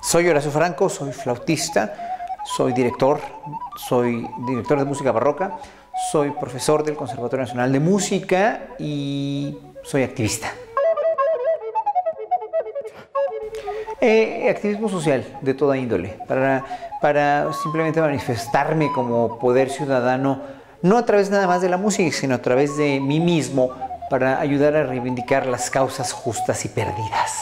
Soy Horacio Franco, soy flautista, soy director de música barroca, soy profesor del Conservatorio Nacional de Música y soy activista. Activismo social de toda índole, para simplemente manifestarme como poder ciudadano, no a través nada más de la música, sino a través de mí mismo, para ayudar a reivindicar las causas justas y perdidas.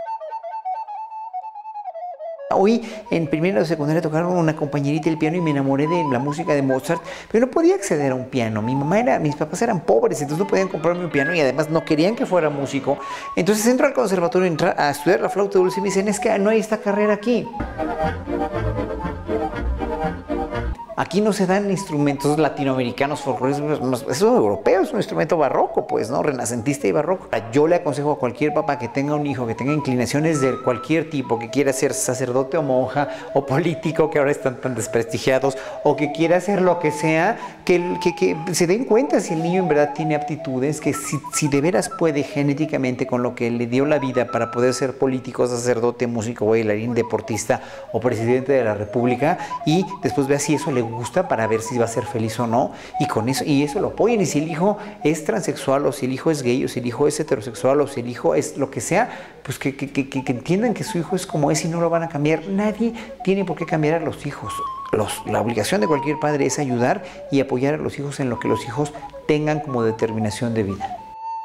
Hoy en primero de secundaria tocaron una compañerita el piano y me enamoré de la música de Mozart, pero no podía acceder a un piano. Mis papás eran pobres, entonces no podían comprarme un piano y además no querían que fuera músico. Entonces entro al conservatorio a estudiar la flauta dulce y me dicen, es que no hay esta carrera aquí. Aquí no se dan instrumentos latinoamericanos, folclóricos, es europeo, es un instrumento barroco, pues, ¿no? Renacentista y barroco. Yo le aconsejo a cualquier papá que tenga un hijo, que tenga inclinaciones de cualquier tipo, que quiera ser sacerdote o monja, o político, que ahora están tan desprestigiados, o que quiera hacer lo que sea, que se den cuenta si el niño en verdad tiene aptitudes, que si de veras puede genéticamente con lo que le dio la vida para poder ser político, sacerdote, músico, bailarín, deportista o presidente de la República, y después vea si eso le gusta para ver si va a ser feliz o no, y eso lo apoyen. Y si el hijo es transexual, o si el hijo es gay, o si el hijo es heterosexual, o si el hijo es lo que sea, pues que entiendan que su hijo es como es y no lo van a cambiar. Nadie tiene por qué cambiar a los hijos. La obligación de cualquier padre es ayudar y apoyar a los hijos en lo que los hijos tengan como determinación de vida.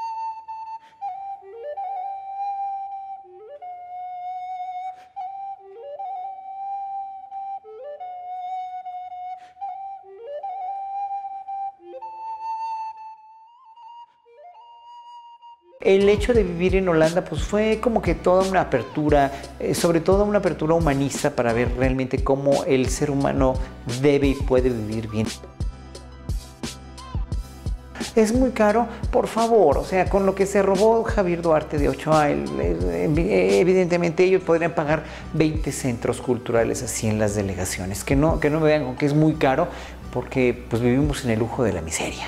El hecho de vivir en Holanda pues fue como que toda una apertura, sobre todo una apertura humanista para ver realmente cómo el ser humano debe y puede vivir bien. Es muy caro, por favor, o sea, con lo que se robó Javier Duarte de Ochoa, evidentemente ellos podrían pagar 20 centros culturales así en las delegaciones. Que no me vean con que es muy caro, porque pues vivimos en el lujo de la miseria.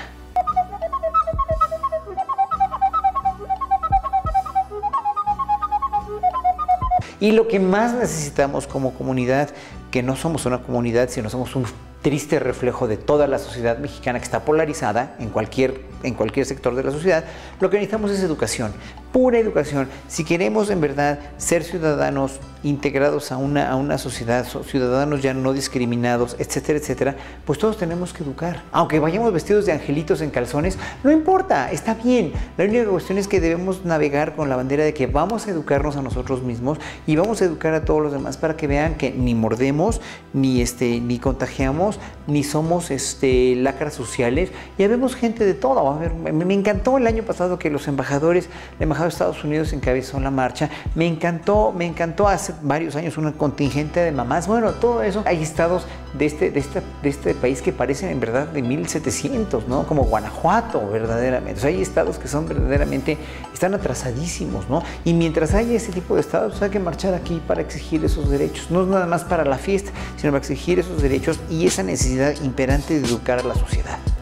Y lo que más necesitamos como comunidad, que no somos una comunidad, sino somos un triste reflejo de toda la sociedad mexicana que está polarizada en cualquier sector de la sociedad, lo que necesitamos es educación, pura educación. Si queremos en verdad ser ciudadanos integrados a una sociedad, ciudadanos ya no discriminados, etcétera, etcétera, pues todos tenemos que educar. Aunque vayamos vestidos de angelitos en calzones, no importa, está bien. La única cuestión es que debemos navegar con la bandera de que vamos a educarnos a nosotros mismos y vamos a educar a todos los demás para que vean que ni mordemos, ni contagiamos, ni somos lacras sociales. Ya vemos gente de todo. A ver, me encantó el año pasado que los embajadores, la embajada de Estados Unidos encabezó la marcha. Me encantó hace varios años un contingente de mamás. Bueno, todo eso. Hay estados de este país que parecen en verdad de 1700, ¿no? Como Guanajuato, verdaderamente. O sea, hay estados que son verdaderamente, están atrasadísimos, ¿no? Y mientras haya ese tipo de estados, hay que marchar aquí para exigir esos derechos. No es nada más para la fiesta, sino para exigir esos derechos y esa necesidad imperante de educar a la sociedad.